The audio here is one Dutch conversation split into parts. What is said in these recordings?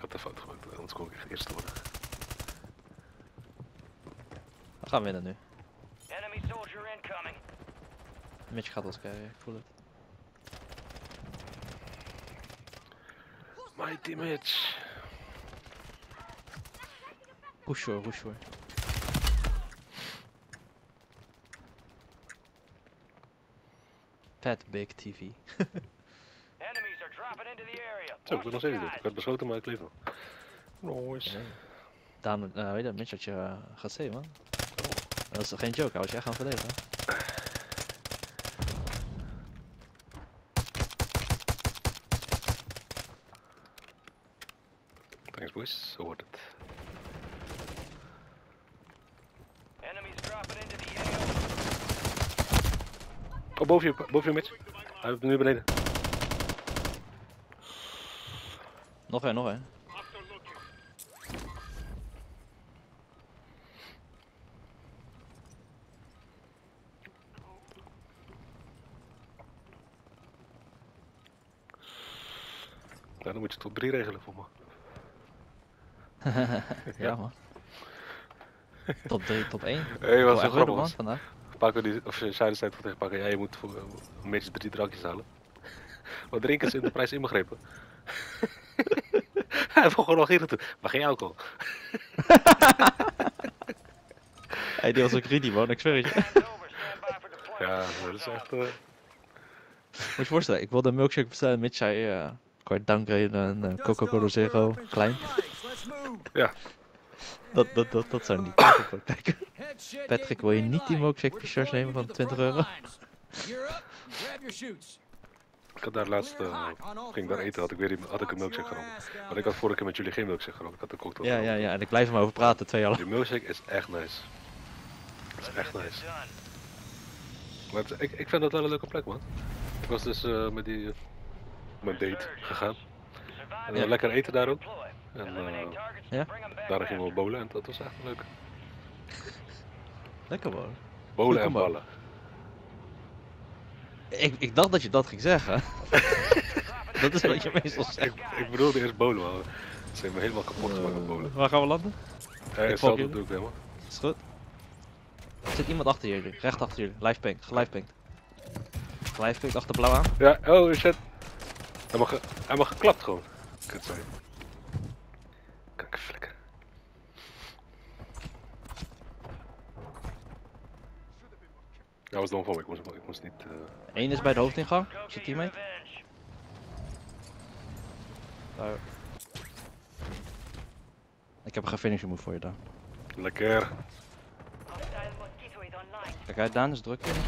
had de fout gemaakt, anders kon ik echt eerst worden. We gaan winnen nu. Enemy soldier incoming. Mitch gaat ons krijgen, ik voel het. My teammates. Push hoor, push hoor. Fat big TV. Enemies are dropping into the area. Zo, ik ben nog steeds dood. Ik werd beschoten, maar ik leef nog. Nice. Daan, weet je dat, Mitch had je gaat zien, man. Dat is geen joke, hij was je echt gaan verdedigen. Thanks boys, zo wordt het. Enemies dropping into the AO. Oh, boven je Mitch. Hij is nu beneden. Nog één, nog één. Ja, dan moet je tot 3 regelen voor me. Ja man. Top 3, top 1. Hey, wat Oh, zo echt grappig man was. vandaag. Paco die, of Zuiden zei tegen Paco, ja, je moet voor Mitch 3 drankjes halen. Maar drinken is in de prijs inbegrepen. Hij heeft gewoon nog hier naartoe, maar geen alcohol. Hey, die was ook greedy man, ik zweer het je. Time's over. Stand by for deployment. Ja, dat is echt... Moet je voorstellen, ik wilde een milkshake bestellen. Mitch zei, kan je downgraden en Coca-Cola Zero, klein. Ja. Dat zou niet in de praktijk. Patrick, wil je niet die milkshake t-shirts nemen van 20 euro? Ik had daar laatst, ging daar eten, had ik een milkshake genomen. Maar ik had vorige keer met jullie geen milkshake genomen, ik had een cocktail Ja, genomen. ja, ja, en ik blijf er maar over praten, 2 jaar lang. Die milkshake is echt nice. Dat is echt nice. Maar ik vind dat wel een leuke plek, man. Ik was dus met mijn date gegaan. En Ja. lekker eten daar ook. En Ja? daar gingen we bowlen en dat was echt leuk. Lekker man. Bowlen en combo. ballen. Ik dacht dat je dat ging zeggen. Dat is wat je meestal zegt. Ik bedoelde eerst bowlen, maar ze hebben me helemaal kapot gemaakt met bowlen. Waar gaan we landen? Hetzelfde jullie. doe ik helemaal. Is goed. Er zit iemand achter jullie, recht achter jullie. Live pink, Live pink achter blauw aan. Ja, oh shit. Hij mag geklapt gewoon. Kut zijn. Kijk, flikker. Dat was dom van me, ik moest niet... Eén is bij de hoofdingang, zijn teammate. Daar. Ik heb een gefinished move voor je Daan. Lekker. Kijk uit Daan, is druk in.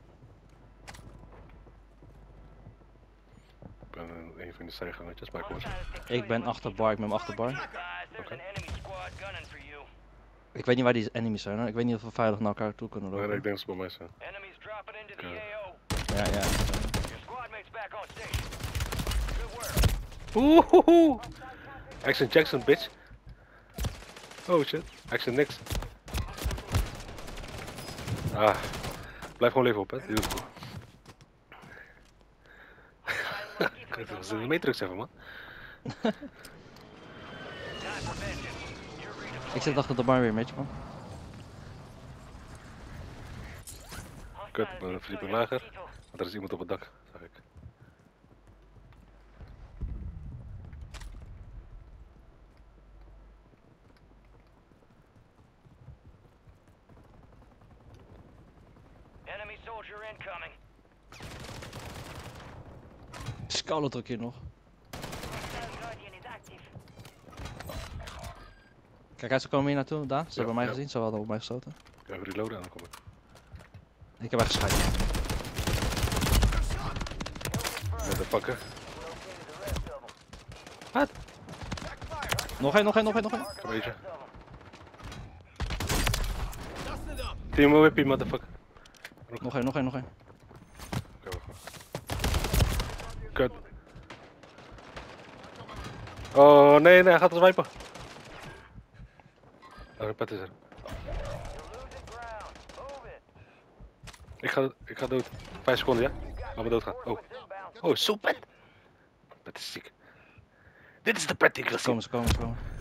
Ik ben een van de zijgangetjes, maar ik hoor ze. Ik ben achter bar, ik ben achter bar. Oké. Ik weet niet waar die enemies zijn, hoor. Ik weet niet of we veilig naar elkaar toe kunnen Nee, lopen. ik denk dat ze bij mij zijn. Ja, ja. Oeh. Action Jackson, bitch. Oh shit. Action niks. Ah. Blijf gewoon leven op, hè. Die doet het goed. Kijk, dat is in de Matrix even, man. Ik zit achter de bar weer, Mitch, man. Kut, ik ben een verdieping lager. Want er is iemand op het dak, zag ik. Enemy soldier incoming. Scarlet ook hier nog. Kijk uit, ze komen hier naartoe, Daan. Ze hebben mij ja. gezien, ze hadden op mij geschoten. Ja, even reloaden en dan kom ik. Ik heb haar gescheiden. Motherfucker. Wat? Nog één. Kom eentje. Team whippie, motherfucker. Nog één. Oké, wacht. Kut. Oh nee, hij gaat ons wipen. Oh, pet is er. Ik ga dood. 5 seconden, ja? Laat me doodgaan. Oh. Oh, zo pet. Pet is ziek. Dit is de pet die ik wil zien. Ze komen.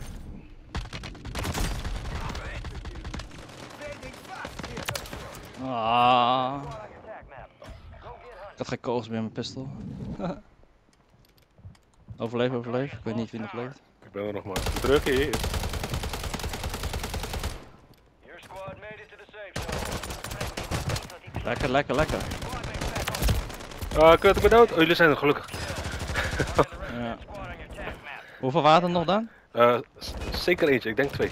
Ah. Ik had geen kogels meer in mijn pistool. Overleef. Ik weet niet wie nog leeft. Ik ben er nog maar. Druk hier. Your squad made it to the safe zone. Lekker. Ah, kut, ik ben dood. Oh, jullie zijn er gelukkig. Ja. Hoeveel water nog dan? Zeker eentje, ik denk 2.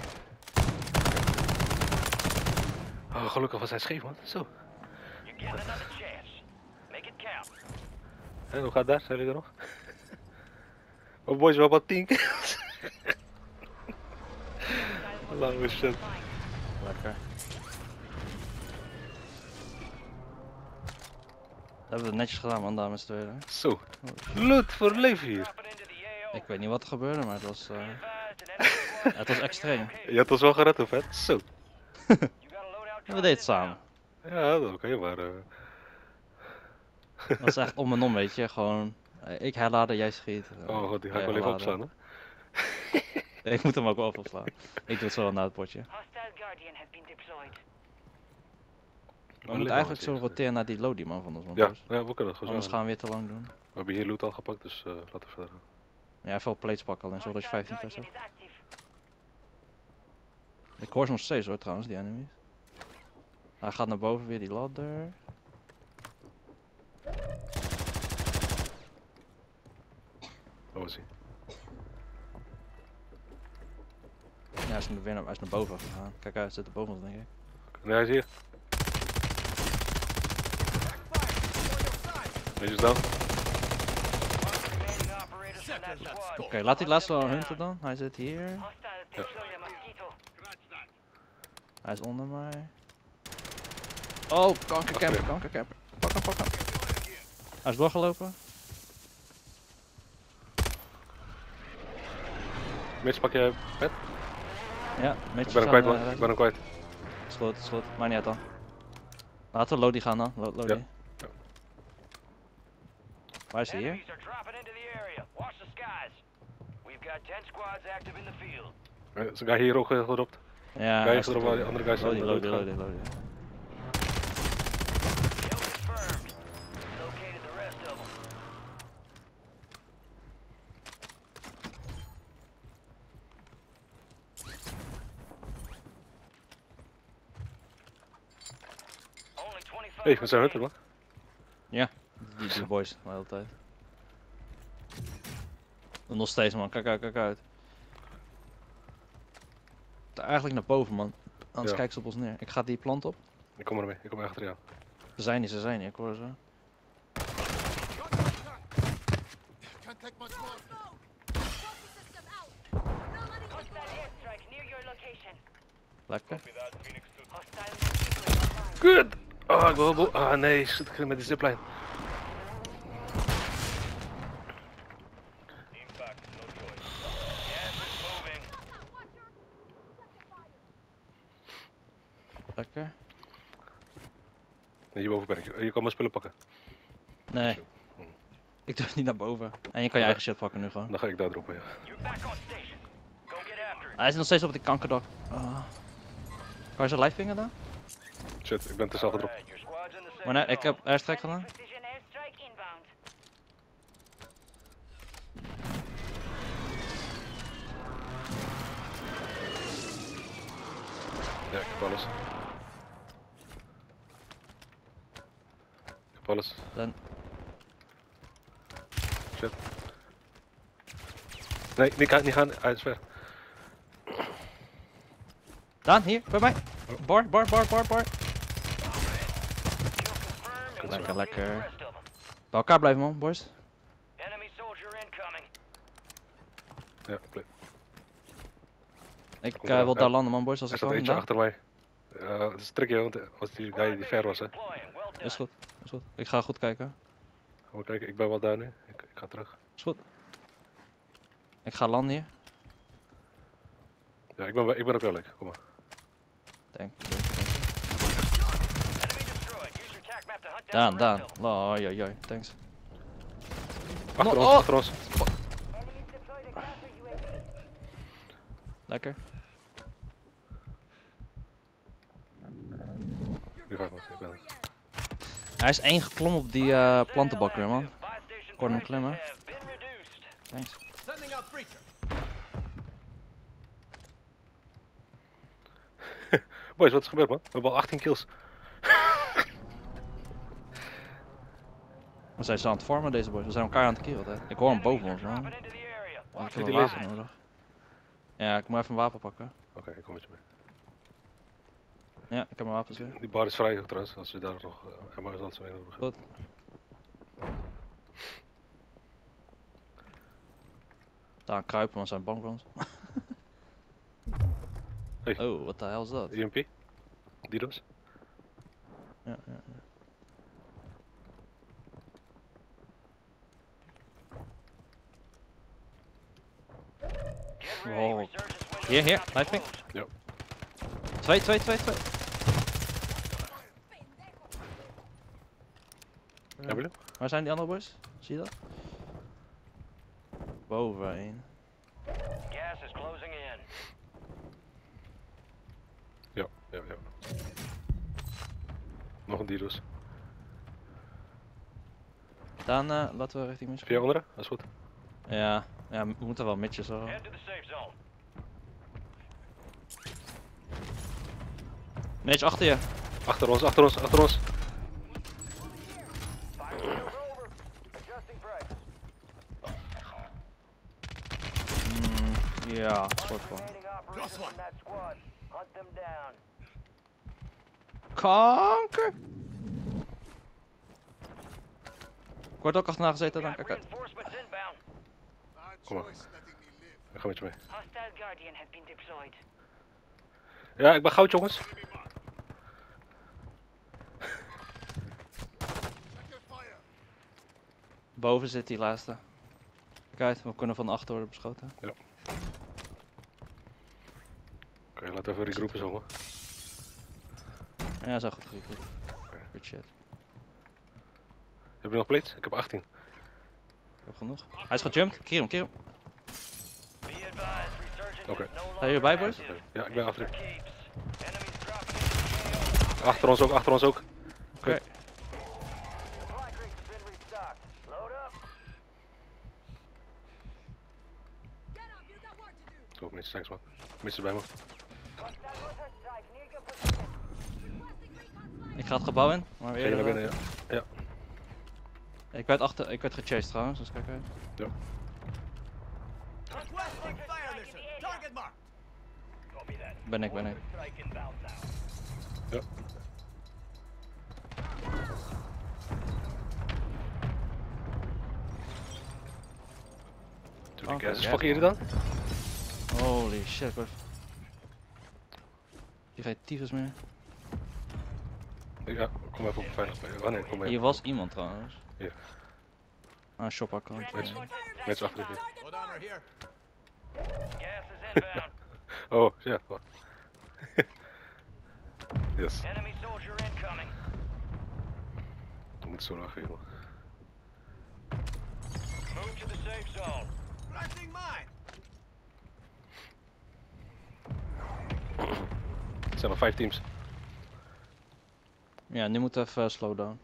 Oh, gelukkig was hij scheef, man. Zo. You're getting another chance. Make it count. En hoe gaat het daar? Zijn jullie er nog? Oh boys, wel wat 10 kills. Lange shit. Lekker. Dat hebben we netjes gedaan, man, dames en heren. Zo. Loot voor leven hier. Dropping into the AO. Ik weet niet wat er gebeurde, maar het was, het was extreem. Je hebt ons wel gered, of vet? Zo. You got a loadout En we deden het samen. Ja, oké, maar... Het was echt om en om, weet je. Gewoon, ik herladen, jij schiet. Oh god, die ga ik jij wel even herladen. opslaan, hè? Ik moet hem ook wel even opslaan. Ik doe het zo wel na het potje. Hostile Guardian has been deployed. We moeten eigenlijk zo roteren naar die Lodi man van ons. Man, Ja, boys. ja, we kunnen het gewoon Anders zo. gaan we weer te lang doen. We hebben hier loot al gepakt, dus laten we verder gaan. Ja, veel plates pakken alleen, zodat je 15 vers Guardian hebt. is active. Ik hoor ze nog steeds hoor trouwens, die enemies. Hij gaat naar boven weer die ladder. Oh, wat zie je? Ja, hij is naar boven gegaan. Kijk uit, hij zit er boven ons denk ik. Nee, hij is hier. Deze is down. remaining operators from that squad. Oké, laat die laatste wel hunten dan. Hij zit hier. Hostile deployed a mosquito. Hij is onder mij. Oh, kankercamper. Pak hem. Hij is doorgelopen. Mitch, pak je pet? Ja, met Ik ben hem kwijt, man. Ik ben hem kwijt. Is goed. Maar niet uit dan. Laten we Lodi gaan dan. Lodi. Ja. Ja. Waar is hij hier? Enemies are dropping into the area. Watch the skies. We've got 10 squads active in the field. Is een guy hier ook gedropt? Ja, Guy hij is erop waar die andere guys zijn. Lodi. Kill confirmed. Located the rest of them. Only 25 Hé, we zijn hunter, man. Die boys, de hele tijd. Nog steeds man, kijk uit. Eigenlijk naar boven man. Anders Ja. kijken ze op ons neer. Ik ga die plant op. Ik kom ermee, ik kom achter jou. Ze zijn niet, ik hoor ze. Hostile airstrike near your location. Lekker. Hostile mosquito inbound. Kut! Ah, ik wil nee, zit ik met die zipline. Gas is moving. Lekker. Nee, hierboven ben ik. Je kan mijn spullen pakken. Nee. Ik durf niet naar boven. En je kan je eigen shit pakken nu gewoon. Dan ga ik daar droppen, ja. You're back on station. Go get after it. Hij zit nog steeds op die kankerdak. Kan je zijn live pingen dan? Shit, ik ben te snel gedropt. Alright, your squad's in the safe Maar nee, ik zone. heb airstrike gedaan. Precision airstrike inbound. Ja, ik heb alles. Ik heb alles. Dan. Shit. Nee, niet gaan. Hij is ver. Daan, hier, bij mij. Bar. Kill confirmed. Lekker, Located lekker. the rest of them. Bij elkaar blijven man, boys. Enemy soldier incoming. Ja, play. Ik Komt eraan, wil ja. daar landen man, boys, als Er ik staat kan. eentje Daan. achter mij. Het is tricky, want als die guy die ver was, hè. Deploying. Well done. Is goed. Ik ga goed kijken. Gaan we kijken, ik ben wel daar nu. Ik ga terug. Is goed. Ik ga landen hier. Ja, ik ben ook wel leuk. Kom maar. Denk. Enemy destroyed. Use your tac map to hunt Daan. down the rest of them. Oi, thanks. Achter No, ons, oh! achter ons. Enemies deployed a counter Lekker. Nu ga ik nog. Ik ben er. Hij is één geklommen op die plantenbak weer, man. Buy station Kon hem prices klimmen. have been reduced. Thanks. Sending out preacher. Boys, wat is er gebeurd, man? We hebben al 18 kills. We zijn ze aan het farmen, deze boys. We zijn elkaar aan het killen, hè. Ik hoor hem boven ons, man. Dropping into the area. Ik Watch heb die een laser? wapen nodig. Ja, ik moet even een wapen pakken. Oké, ik kom met je mee. Ja, ik heb mijn wapens weer. Die bar is vrij trouwens, als je daar nog ammo is altijd zo in hebben. Goed. Daar kruipen, want zijn bang voor ons. Hey. Oh, wat de hel is dat? EMP? DDoS? Ja, ja. Get ready. Wow. Resurgence window Hier, is hier, about to blijf ik. close. Ja. Twee. Hebben jullie? Waar zijn die andere boys? Zie je dat? Boven één. Gas is closing in. Ja. Nog een DDoS. Dan laten we richting mis. Via onderen? Dat is goed. Ja, we moeten wel mitjes zo. Head to the safe zone. Mitch, achter je. Achter ons. Fire sales over. Adjusting price. Ja, soort van. Remaining operators from that squad. Hunt them down. Kanker! Ik word ook achterna gezeten, dan Got kijk uit. reinforcements inbound. Kom maar. Ik ga met je mee. Hostile Guardian has been deployed. Ja, ik ben goud, jongens. Boven zit die laatste. Kijk uit, we kunnen van achter worden beschoten. Oké, laten we even regroepen zo, man. Ja, zo goed. Good shit. Heb je nog plates? Ik heb 18. Ik heb genoeg. Hij is gejumpt. Keer hem. Be advised, resurgence Oké. is no Zijn longer jullie bij, boys? active. Ja, ik ben achter je. Keeps. Enemies dropping into the AO. Achter ons ook. Oké. Supply crates have been restocked. Load up. Get up, you got work to do. Zo, mensen, thanks man. Mensen bij me. Hostile mortar strike near your position. Requesting recon flight. Ik ga het gebouw in. Maar Ga je naar weer. binnen, ja. Ik werd gechased trouwens, dus kijk uit. Requesting fire mission. Target mark. Copy that. Ben ik. Strike inbound now. Ja. Doe die Oké, gas. ja, Fucken jullie dan? Holy shit, ik word... Hier geen tyfus meer. Ja, kom even op veilig bij. Oh nee, kom even. Hier was iemand trouwens. Hier. Ah, shopper kan. Mensen achter je. Hold on, we're here. Gas is inbound. Oh, ja. Wacht. Yes. Enemy soldier incoming. Dat moet zo nog even. Move to the safe zone. Flashing mine. Er zijn nog 5 teams. Ja, nu moet even slow down.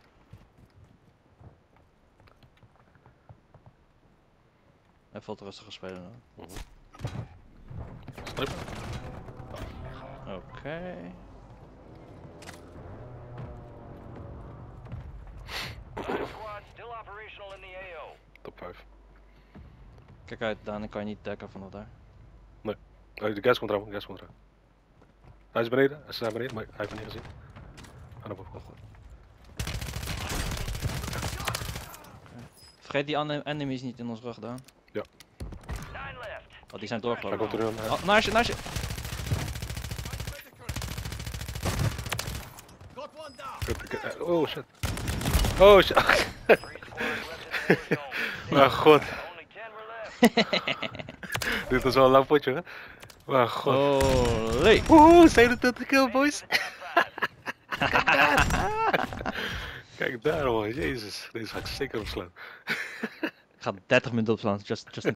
Even wat rustiger spelen dan. Sniper. Oké. Squad still operational in the AO. Top 5. Kijk uit, Daan, ik kan je niet dekken vanaf daar. Oh, de gas komt eraan, gas komt eraan. Hij is beneden, hij is naar beneden, maar hij heeft me niet gezien. Ga naar boven. Vergeet die enemies niet in ons rug, Daan. 9 left. Oh, die zijn Hij doorgelopen. komt er nu aan. Oh, naast je! Got one down. Oh shit. Oh shit. 3 squads left in the war zone. Mijn god. Only 10 were left. Dit is wel een lang potje, hè? Mijn god. Holy! Woehoe, 27 kill, boys. Kijk daar, man. Jezus. Deze ga ik zeker opslaan. Ik ga 30 minuten opslaan, just